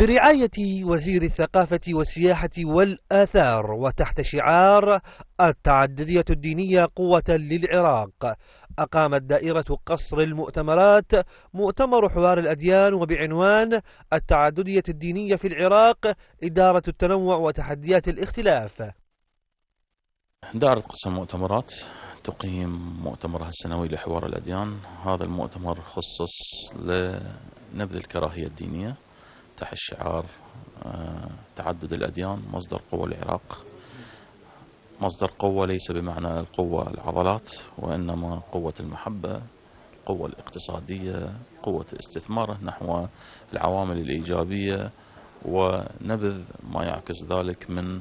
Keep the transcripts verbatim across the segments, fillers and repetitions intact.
برعاية وزير الثقافة والسياحة والآثار وتحت شعار التعددية الدينية قوة للعراق، أقامت دائرة قصر المؤتمرات مؤتمر حوار الأديان وبعنوان التعددية الدينية في العراق، إدارة التنوع وتحديات الاختلاف. دائرة قسم المؤتمرات تقيم مؤتمرها السنوي لحوار الأديان. هذا المؤتمر خصص لنبذ الكراهية الدينية تحت شعار تعدد الأديان مصدر قوة العراق. مصدر قوة ليس بمعنى القوة العضلات، وإنما قوة المحبة، القوة الاقتصادية، قوة الاستثمار نحو العوامل الإيجابية، ونبذ ما يعكس ذلك من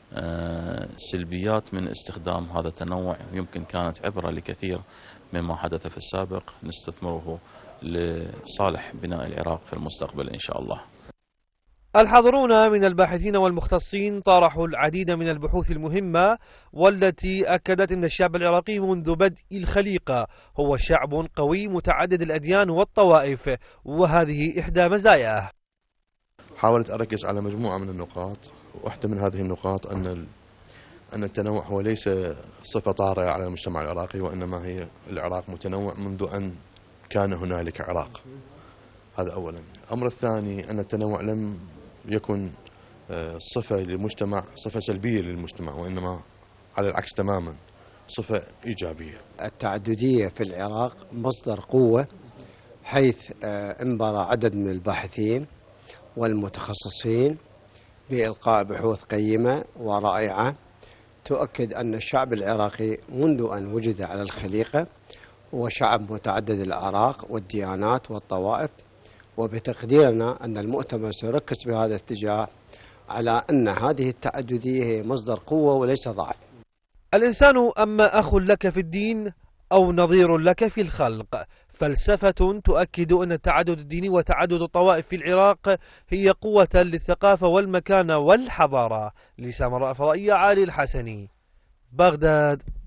سلبيات من استخدام هذا التنوع. يمكن كانت عبرة لكثير مما حدث في السابق نستثمره لصالح بناء العراق في المستقبل إن شاء الله. الحاضرون من الباحثين والمختصين طرحوا العديد من البحوث المهمة، والتي أكدت أن الشعب العراقي منذ بدء الخليقة هو شعب قوي متعدد الأديان والطوائف، وهذه إحدى مزاياه. حاولت أركز على مجموعة من النقاط، واحدة من هذه النقاط أن أن التنوع هو ليس صفة طارئة على المجتمع العراقي، وإنما هي العراق متنوع منذ أن كان هنالك عراق. هذا أولا. الأمر الثاني أن التنوع لم يكن صفة للمجتمع، صفة سلبية للمجتمع، وإنما على العكس تماما صفة إيجابية. التعددية في العراق مصدر قوة، حيث انبر عدد من الباحثين والمتخصصين بإلقاء بحوث قيمة ورائعة تؤكد أن الشعب العراقي منذ أن وجد على الخليقة هو شعب متعدد الأعراق والديانات والطوائف، وبتقديرنا أن المؤتمر سيركز بهذا الاتجاه على أن هذه التعددية هي مصدر قوة وليس ضعف. الإنسان أما أخ لك في الدين أو نظير لك في الخلق، فلسفة تؤكد أن التعدد الديني وتعدد الطوائف في العراق هي قوة للثقافة والمكانة والحضارة. لسامراء فضائية، علي الحسني، بغداد.